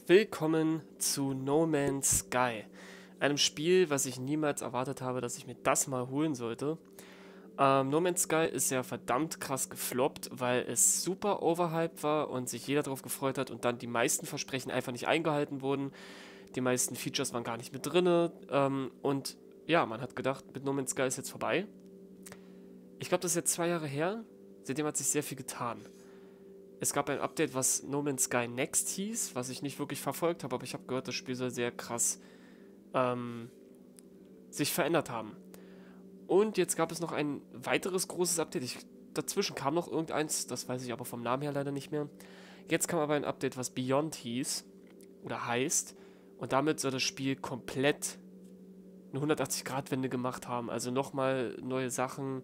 Willkommen zu No Man's Sky, einem Spiel, was ich niemals erwartet habe, dass ich mir das mal holen sollte. No Man's Sky ist ja verdammt krass gefloppt, weil es super overhyped war und sich jeder darauf gefreut hat und dann die meisten Versprechen einfach nicht eingehalten wurden. Die meisten Features waren gar nicht mit drinne und ja, man hat gedacht, mit No Man's Sky ist jetzt vorbei. Ich glaube, das ist jetzt 2 Jahre her, seitdem hat sich sehr viel getan. Es gab ein Update, was No Man's Sky Next hieß, was ich nicht wirklich verfolgt habe, aber ich habe gehört, das Spiel soll sehr krass sich verändert haben. Und jetzt gab es noch ein weiteres großes Update. Dazwischen kam noch irgendeins, das weiß ich aber vom Namen her leider nicht mehr. Jetzt kam aber ein Update, was Beyond hieß oder heißt. Und damit soll das Spiel komplett eine 180-Grad-Wende gemacht haben. Also nochmal neue Sachen.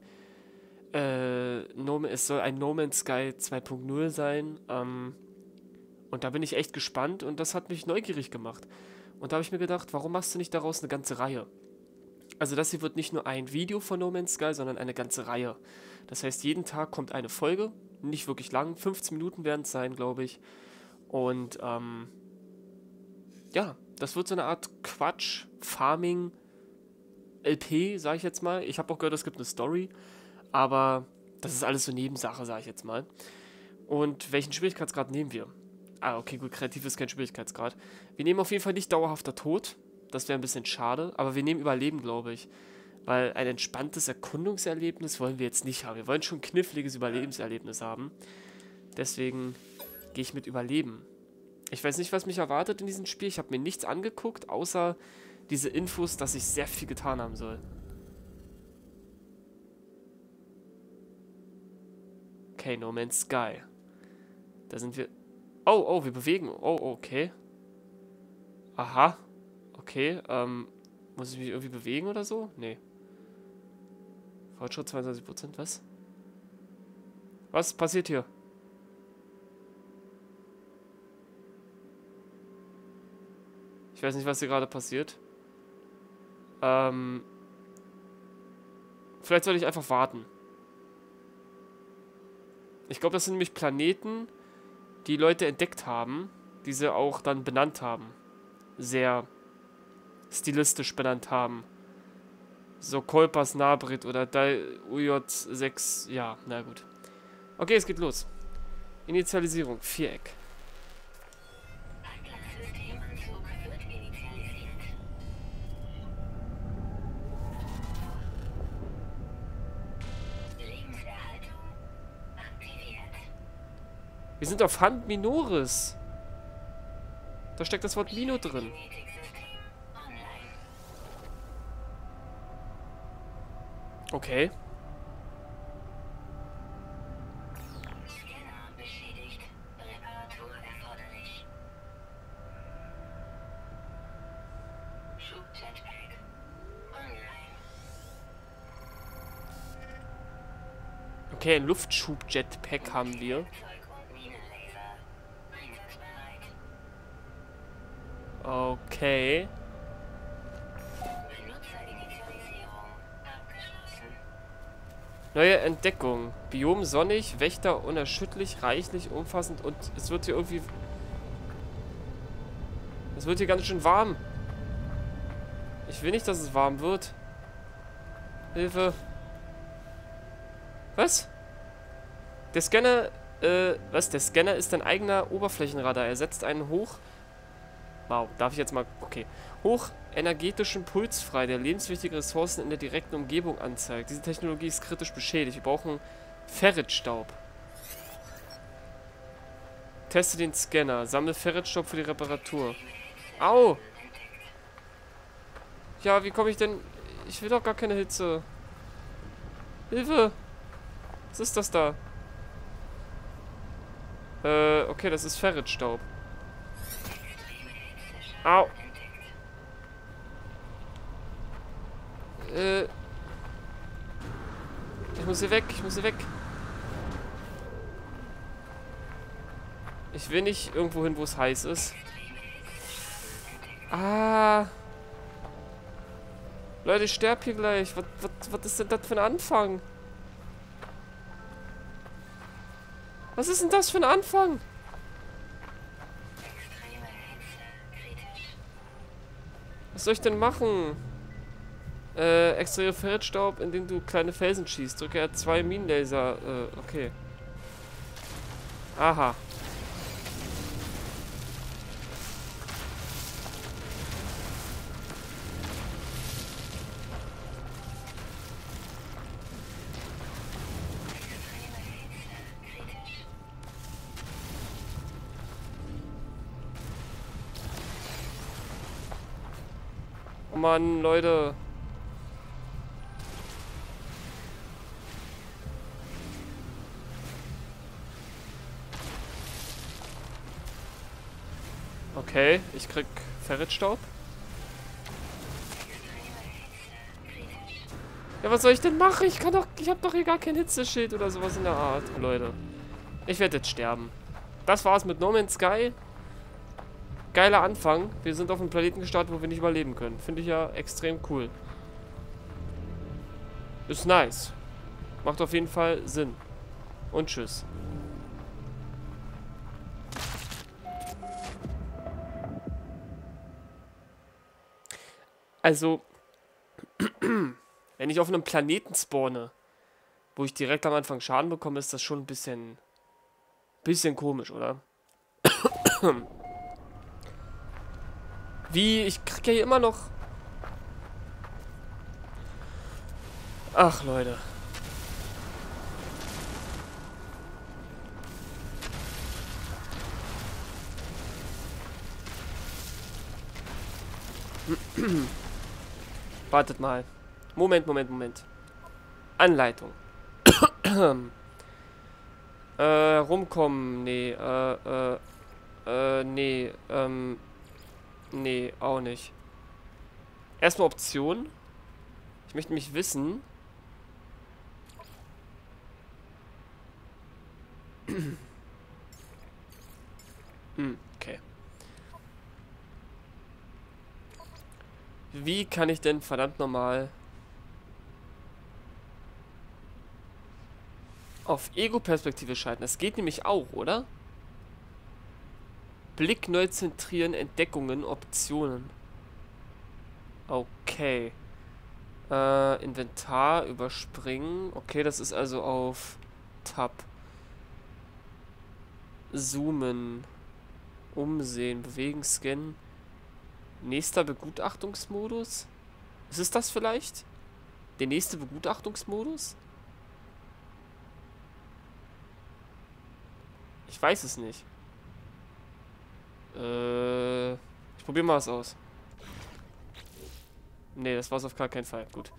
Es soll ein No Man's Sky 2.0 sein. Und da bin ich echt gespannt und das hat mich neugierig gemacht. Und da habe ich mir gedacht, warum machst du nicht daraus eine ganze Reihe? Also das hier wird nicht nur ein Video von No Man's Sky, sondern eine ganze Reihe. Das heißt, jeden Tag kommt eine Folge, nicht wirklich lang, 15 Minuten werden es sein, glaube ich. Und ja, das wird so eine Art Quatsch-Farming-LP, sage ich jetzt mal. Ich habe auch gehört, es gibt eine Story, aber das ist alles so Nebensache, sage ich jetzt mal. Und welchen Schwierigkeitsgrad nehmen wir? Ah, okay, gut, kreativ ist kein Schwierigkeitsgrad. Wir nehmen auf jeden Fall nicht dauerhafter Tod. Das wäre ein bisschen schade, aber wir nehmen Überleben, glaube ich. Weil ein entspanntes Erkundungserlebnis wollen wir jetzt nicht haben. Wir wollen schon ein kniffliges Überlebenserlebnis haben. Deswegen gehe ich mit Überleben. Ich weiß nicht, was mich erwartet in diesem Spiel. Ich habe mir nichts angeguckt, außer diese Infos, dass ich sehr viel getan haben soll. Okay, No Man's Sky. Da sind wir... Oh, wir bewegen. Oh, okay. Aha. Okay, muss ich mich irgendwie bewegen oder so? Nee. Fortschritt 22%, was? Was passiert hier? Ich weiß nicht, was hier gerade passiert. Vielleicht sollte ich einfach warten. Ich glaube, das sind nämlich Planeten, die Leute entdeckt haben, die sie auch dann benannt haben. Sehr stilistisch benannt haben. So Kolpas Nabrit oder UJ6. Ja, na gut. Okay, es geht los. Initialisierung, Viereck. Systemanzug wird initialisiert. Lebenserhaltung aktiviert. Wir sind auf Hand Minoris. Da steckt das Wort Mino drin. Genetiksystem online. Okay. Scanner beschädigt. Reparatur erforderlich. Schub-Jetpack online. Okay, ein Luftschub-Jetpack haben wir. Flugzeug und Minenlaser einsatzbereit. Okay. Benutzerinitialisierung abgeschlossen. Neue Entdeckung. Biom sonnig, Wächter unerschütterlich, reichlich, umfassend und es wird hier irgendwie... Es wird hier ganz schön warm. Ich will nicht, dass es warm wird. Hilfe. Was? Der Scanner... was? Der Scanner ist ein eigener Oberflächenradar. Er setzt einen hoch... Wow, darf ich jetzt mal... Okay. Hochenergetischen Puls frei, der lebenswichtige Ressourcen in der direkten Umgebung anzeigt. Diese Technologie ist kritisch beschädigt. Wir brauchen Ferritstaub. Teste den Scanner. Sammle Ferritstaub für die Reparatur. Au! Ja, wie komme ich denn... Ich will doch gar keine Hitze. Hilfe! Was ist das da? Okay, das ist Ferritstaub. Au! Ich muss hier weg, ich muss hier weg. Ich will nicht irgendwo hin, wo es heiß ist. Ah! Leute, ich sterbe hier gleich. Was ist denn das für ein Anfang? Was ist denn das für ein Anfang? Extreme Hitze. Was soll ich denn machen? Extrahiere Feldstaub, indem du kleine Felsen schießt. Drücke R2 Minenlaser. Okay. Aha. Oh Mann, Leute. Okay, ich krieg Ferritstaub. Ja, was soll ich denn machen? Ich hab doch hier gar kein Hitzeschild oder sowas in der Art, Leute. Ich werde jetzt sterben. Das war's mit No Man's Sky. Geiler Anfang. Wir sind auf einem Planeten gestartet, wo wir nicht überleben können. Finde ich ja extrem cool. Ist nice. Macht auf jeden Fall Sinn. Und tschüss. Also, wenn ich auf einem Planeten spawne, wo ich direkt am Anfang Schaden bekomme, ist das schon ein bisschen komisch, oder? Wie? Ich krieg ja hier immer noch... Ach, Leute. Wartet mal. Moment. Anleitung. Rumkommen. Nee, nee, nee, auch nicht. Erstmal Option. Ich möchte nämlich wissen. Okay. Wie kann ich denn verdammt nochmal auf Ego-Perspektive schalten? Das geht nämlich auch, oder? Blick neu zentrieren, Entdeckungen, Optionen. Okay. Inventar überspringen. Okay, das ist also auf Tab. Zoomen. Umsehen. Bewegen, scannen. Nächster Begutachtungsmodus? Ist es das vielleicht? Der nächste Begutachtungsmodus? Ich weiß es nicht. Ich probiere mal was aus. Nee, das war es auf gar keinen Fall. Gut.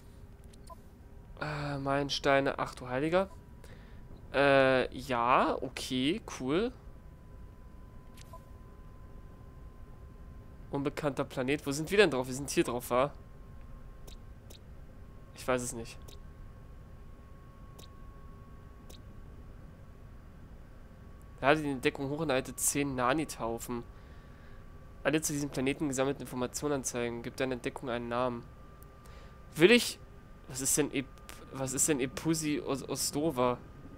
Meilensteine. Ach du Heiliger. Ja, okay, cool. Unbekannter Planet. Wo sind wir denn drauf? Wir sind hier drauf, wa? Ich weiß es nicht. Lade die Entdeckung hoch und erhalte 10 Nanitaufen. Alle zu diesem Planeten gesammelten Informationen anzeigen. Gibt deine Entdeckung einen Namen. Will ich... Was ist denn Epusi Ostova?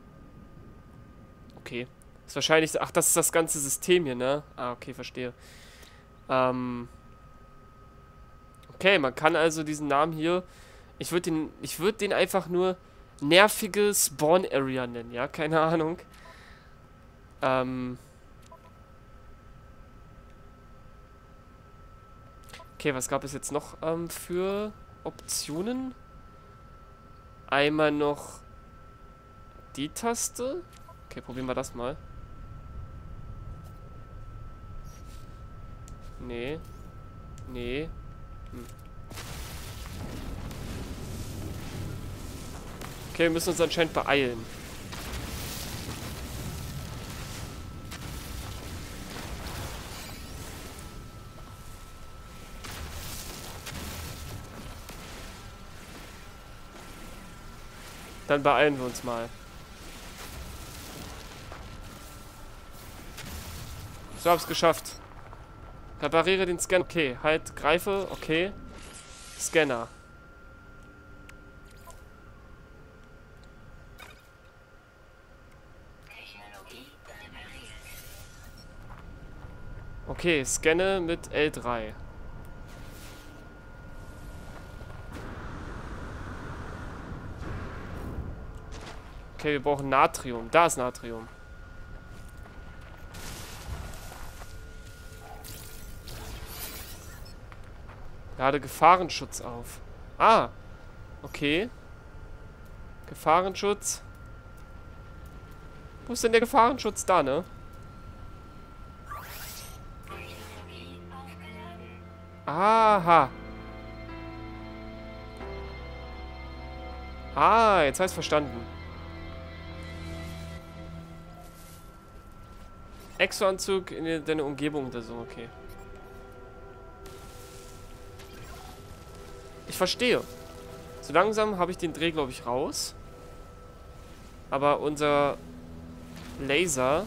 Okay. Ist wahrscheinlich... Ach, das ist das ganze System hier, ne? Ah, okay, verstehe. Okay, man kann also diesen Namen hier... Ich würde den einfach nur nervige Spawn Area nennen, ja? Keine Ahnung. Okay, was gab es jetzt noch für Optionen? Einmal noch die Taste. Okay, probieren wir das mal. Nee. Nee. Okay, wir müssen uns anscheinend beeilen. Dann beeilen wir uns mal. So, hab's geschafft. Repariere den Scanner. Okay, halt, greife. Okay. Scanner. Okay, scanne mit L3. Okay, wir brauchen Natrium. Da ist Natrium. Lade Gefahrenschutz auf. Ah. Okay. Gefahrenschutz. Wo ist denn der Gefahrenschutz da, ne? Aha. Ah, jetzt habe ich verstanden. Exoanzug in deine Umgebung oder so, okay. Ich verstehe. So langsam habe ich den Dreh, glaube ich, raus. Aber unser Laser...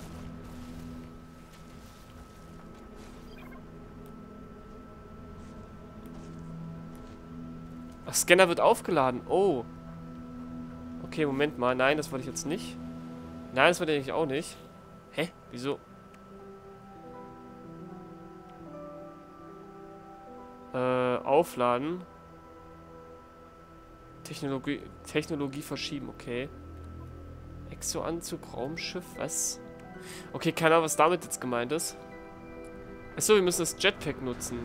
Ach, Scanner wird aufgeladen. Oh. Okay, Moment mal. Nein, das wollte ich jetzt nicht. Nein, das wollte ich eigentlich auch nicht. Hä? Wieso? Aufladen. Technologie verschieben, okay. Exoanzug, Raumschiff, was? Okay, keine Ahnung, was damit jetzt gemeint ist. Achso, wir müssen das Jetpack nutzen.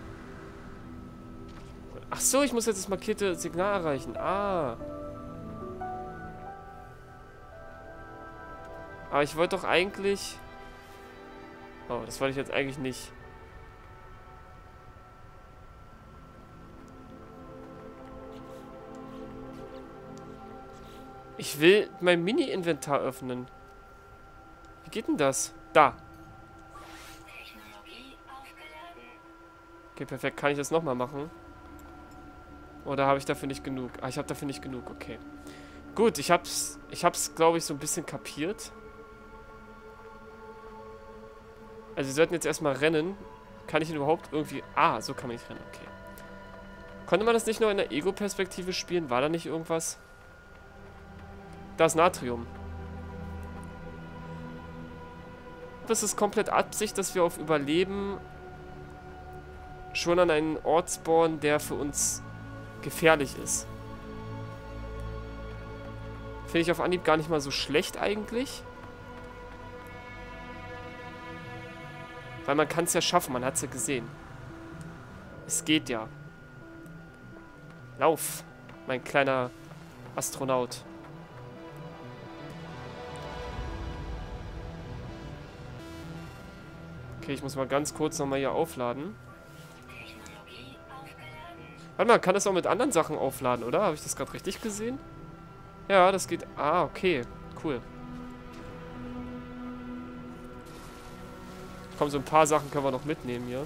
Achso, ich muss jetzt das markierte Signal erreichen. Ah. Aber ich wollte doch eigentlich... Oh, das wollte ich jetzt eigentlich nicht. Ich will mein Mini-Inventar öffnen. Wie geht denn das? Da. Okay, perfekt. Kann ich das nochmal machen? Oder habe ich dafür nicht genug? Ah, ich habe dafür nicht genug. Okay. Gut, ich hab's, glaube ich, so ein bisschen kapiert. Also wir sollten jetzt erstmal rennen. Kann ich ihn überhaupt irgendwie... Ah, so kann man nicht rennen. Okay. Konnte man das nicht nur in der Ego-Perspektive spielen? War da nicht irgendwas? Da ist Natrium. Das ist komplett Absicht, dass wir auf Überleben schon an einen Ort spawnen, der für uns gefährlich ist. Finde ich auf Anhieb gar nicht mal so schlecht eigentlich. Weil man kann es ja schaffen, man hat es ja gesehen. Es geht ja. Lauf, mein kleiner Astronaut. Okay, ich muss mal ganz kurz nochmal hier aufladen. Warte mal, kann das auch mit anderen Sachen aufladen, oder? Habe ich das gerade richtig gesehen? Ja, das geht... Ah, okay. Cool. Komm, so ein paar Sachen können wir noch mitnehmen hier.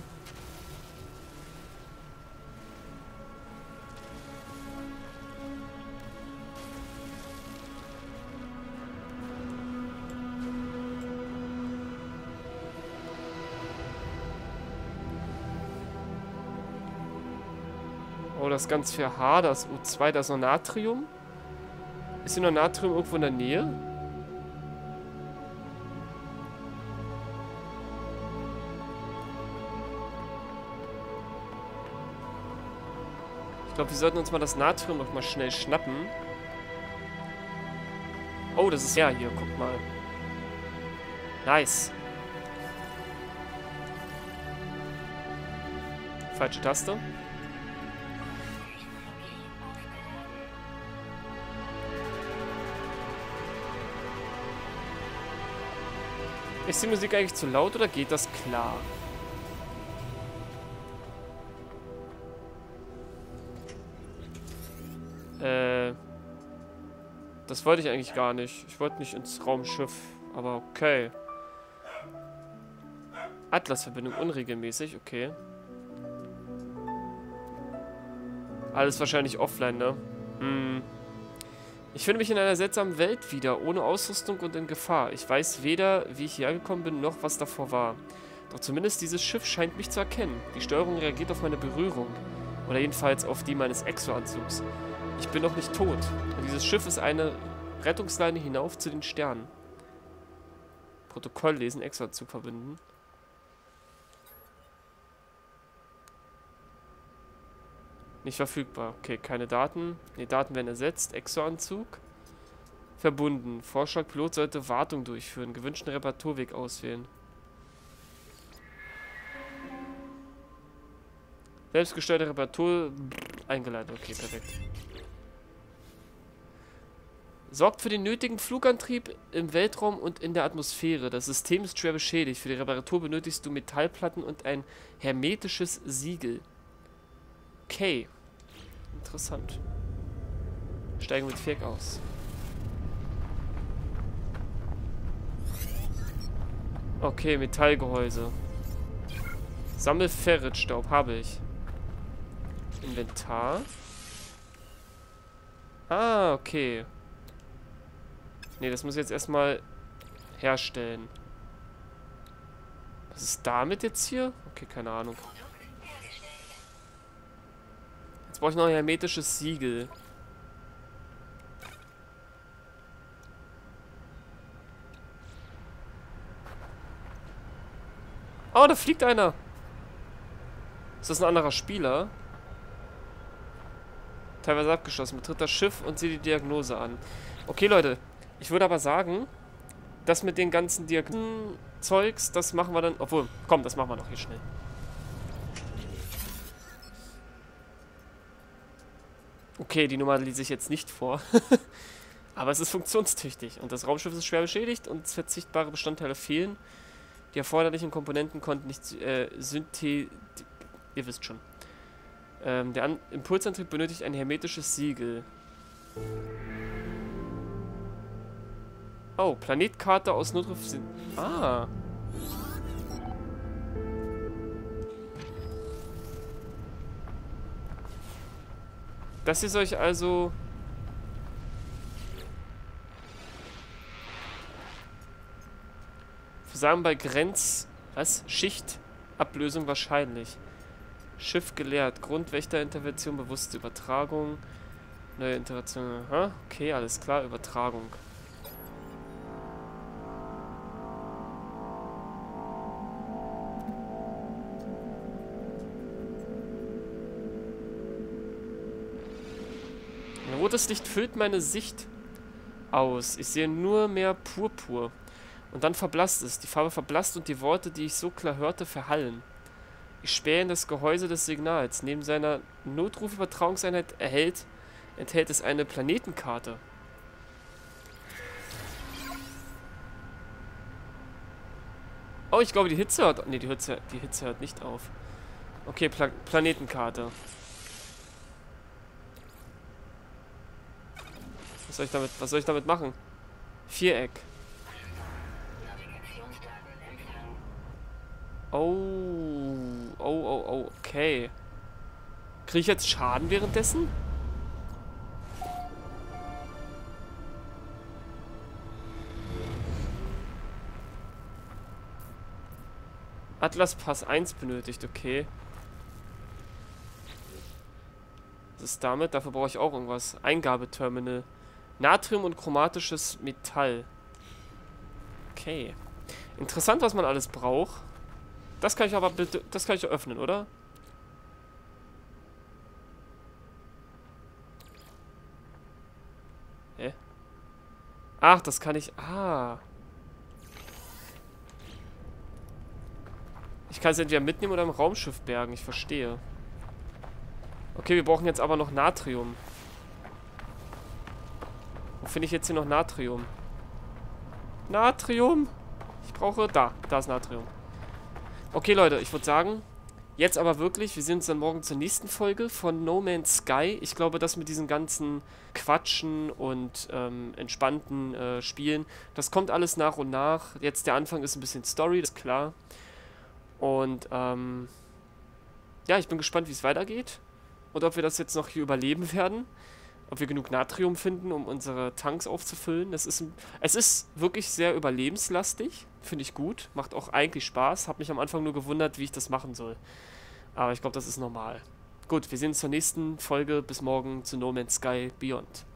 Oh, das ist ganz viel H, das U2, da ist noch Natrium. Ist hier noch Natrium irgendwo in der Nähe? Ich glaube, wir sollten uns mal das Natrium noch mal schnell schnappen. Oh, das ist ja hier, guck mal. Nice. Falsche Taste. Ist die Musik eigentlich zu laut oder geht das klar? Das wollte ich eigentlich gar nicht. Ich wollte nicht ins Raumschiff, aber okay. Atlas-Verbindung unregelmäßig, okay. Alles wahrscheinlich offline, ne? Hm. Ich finde mich in einer seltsamen Welt wieder, ohne Ausrüstung und in Gefahr. Ich weiß weder, wie ich hierher gekommen bin, noch was davor war. Doch zumindest dieses Schiff scheint mich zu erkennen. Die Steuerung reagiert auf meine Berührung. Oder jedenfalls auf die meines Exoanzugs. Ich bin noch nicht tot. Und dieses Schiff ist eine Rettungsleine hinauf zu den Sternen. Protokoll lesen, Exoanzug verbinden. Nicht verfügbar. Okay, keine Daten. Ne, Daten werden ersetzt. Exoanzug. Verbunden. Vorschlag, Pilot sollte Wartung durchführen. Gewünschten Reparaturweg auswählen. Selbstgesteuerte Reparatur eingeleitet. Okay, perfekt. Sorgt für den nötigen Flugantrieb im Weltraum und in der Atmosphäre. Das System ist schwer beschädigt. Für die Reparatur benötigst du Metallplatten und ein hermetisches Siegel. Okay. Interessant. Steigen mit Viereck aus. Okay, Metallgehäuse. Sammel Ferritstaub, habe ich. Inventar. Ah, okay. Ne, das muss ich jetzt erstmal herstellen. Was ist damit jetzt hier? Okay, keine Ahnung. Jetzt brauche ich noch ein hermetisches Siegel. Oh, da fliegt einer. Ist das ein anderer Spieler? Teilweise abgeschlossen. Betritt das Schiff und sieht die Diagnose an. Okay, Leute. Ich würde aber sagen, das mit den ganzen Diagnosen-Zeugs, das machen wir dann... Obwohl, komm, das machen wir doch hier schnell. Okay, die Nummer lese ich jetzt nicht vor. Aber es ist funktionstüchtig. Und das Raumschiff ist schwer beschädigt und verzichtbare Bestandteile fehlen. Die erforderlichen Komponenten konnten nicht ihr wisst schon. Der Impulsantrieb benötigt ein hermetisches Siegel. Oh, Planetkarte aus Notruf... Ah. Das hier soll ich also... Versagen bei Was? Schichtablösung wahrscheinlich. Schiff geleert. Grundwächterintervention, bewusste Übertragung. Neue Interaktion. Aha. Okay, alles klar. Übertragung. Ein rotes Licht füllt meine Sicht aus. Ich sehe nur mehr Purpur. Und dann verblasst es. Die Farbe verblasst und die Worte, die ich so klar hörte, verhallen. Ich spähe in das Gehäuse des Signals. Neben seiner Notrufübertragungseinheit enthält es eine Planetenkarte. Oh, ich glaube, die Hitze hört... Ne, die Hitze hört nicht auf. Okay, Planetenkarte. Was soll ich damit machen? Viereck. Oh, okay. Kriege ich jetzt Schaden währenddessen? Atlas Pass 1 benötigt, okay. Was ist damit? Dafür brauche ich auch irgendwas. Eingabeterminal. Natrium und chromatisches Metall. Okay. Interessant, was man alles braucht. Das kann ich aber bitte... Das kann ich öffnen, oder? Hä? Ach, das kann ich... Ah. Ich kann es entweder mitnehmen oder im Raumschiff bergen. Ich verstehe. Okay, wir brauchen jetzt aber noch Natrium. Wo finde ich jetzt hier noch Natrium? Natrium! Ich brauche... Da ist Natrium. Okay, Leute, ich würde sagen, jetzt aber wirklich, wir sehen uns dann morgen zur nächsten Folge von No Man's Sky. Ich glaube, das mit diesen ganzen Quatschen und entspannten Spielen, das kommt alles nach und nach. Jetzt der Anfang ist ein bisschen Story, das ist klar. Und, ja, ich bin gespannt, wie es weitergeht. Und ob wir das jetzt noch hier überleben werden. Ob wir genug Natrium finden, um unsere Tanks aufzufüllen. Es ist wirklich sehr überlebenslastig. Finde ich gut. Macht auch eigentlich Spaß. Hab mich am Anfang nur gewundert, wie ich das machen soll. Aber ich glaube, das ist normal. Gut, wir sehen uns zur nächsten Folge. Bis morgen zu No Man's Sky Beyond.